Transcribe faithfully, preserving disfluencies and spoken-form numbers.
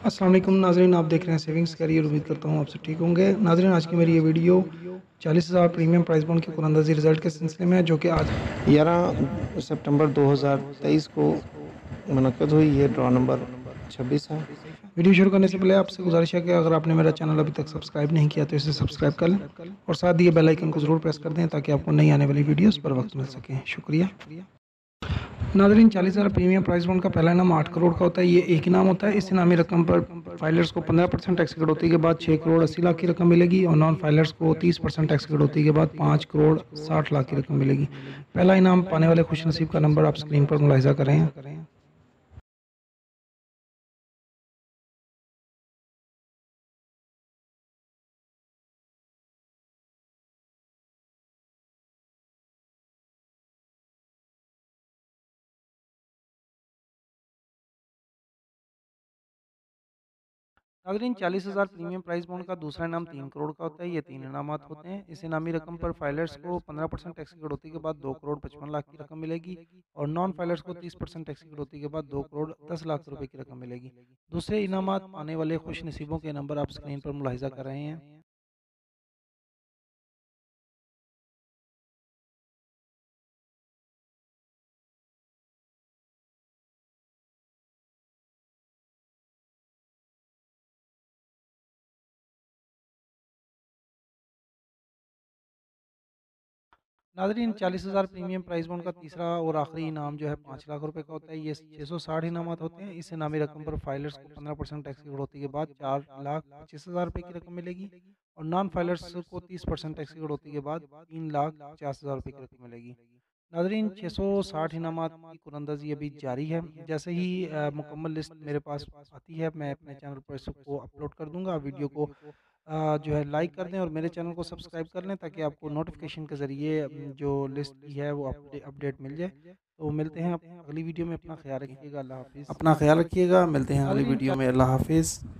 अस्सलाम वालेकुम नाज़रीन, आप देख रहे हैं सेविंग्स करियर। उम्मीद करता हूँ आप सब ठीक होंगे। नाज़रीन, आज की मेरी ये वीडियो चालीस हज़ार प्रीमियम प्राइस बॉन्ड के कुरानंदाजी रिजल्ट के सिलसिले में है, जो कि आज ग्यारह सितंबर दो हज़ार तेईस को मुनक़्क़द हुई। ये ड्रॉ नंबर छब्बीस है। वीडियो शुरू करने से पहले आपसे गुजारिश है कि अगर आपने मेरा चैनल अभी तक सब्सक्राइब नहीं किया तो इसे सब्सक्राइब कर लें और साथ दिए बेल आइकन को ज़रूर प्रेस कर दें ताकि आपको नई आने वाली वीडियोस पर वक्त मिल सके। शुक्रिया। नाज़रीन, चालीस हज़ार प्रीमियम प्राइस बॉन्ड का पहला इनाम आठ करोड़ का होता है। ये एक इनाम होता है। इस इनामी रकम पर फाइलर्स को पंद्रह परसेंट टैक्स कटौती के बाद छः करोड़ अस्सी लाख की रकम मिलेगी और नॉन फाइलर्स को तीस परसेंट टैक्स कटौती के बाद पाँच करोड़ साठ लाख की रकम मिलेगी। पहला इनाम पाने वाले खुशनसीब का नंबर आप स्क्रीन पर मुलाहिजा कर रहे हैं। नाज़रीन, चालीस हज़ार प्रीमियम प्राइस बॉन्ड का दूसरा इनाम तीन करोड़ का होता है। ये तीन इनामात होते हैं। इस इनामी रकम पर फाइलर्स को पंद्रह परसेंट टैक्स की कटौती के बाद दो करोड़ पचपन लाख की रकम मिलेगी और नॉन फाइलर्स को तीस परसेंट टैक्स की कटौती के बाद दो करोड़ दस लाख रुपए की रकम मिलेगी। दूसरे इनामात पाने वाले खुश नसीबों के नंबर आप स्क्रीन पर मुलाहिजा कर रहे हैं। नाज़रीन, चालीस हज़ार प्रीमियम प्राइस बॉन्ड का तीसरा और आखिरी इनाम जो है पाँच लाख रुपए का होता है। ये छः सौ साठ इनामात होते हैं। इस इनामी रकम पर फाइलर्स को पंद्रह परसेंट टैक्स की कटौती के बाद चार लाख पच्चीस हज़ार रुपये की रकम मिलेगी और नॉन फाइलर्स को तीस परसेंट टैक्स की कटौती के बाद तीन लाख पचास हज़ार रुपये की रकम मिलेगी। नाज़रीन, छः सौ साठ इनामात की कुरंदाजी अभी जारी है। जैसे ही अ, मुकम्मल लिस्ट मेरे पास आती है मैं अपने चैनल पर इसको अपलोड कर दूंगा। वीडियो को अ, जो है लाइक कर दें और मेरे चैनल को सब्सक्राइब कर लें ताकि आपको नोटिफिकेशन के ज़रिए अम, जो लिस्ट की है वो अपडे अपडेट मिल जाए। तो मिलते हैं अप- अगली वीडियो में। अपना ख्याल रखिएगा। अल्लाह हाफिज़। अपना ख्याल रखिएगा। मिलते हैं अगली वीडियो में। अल्लाह हाफिज़।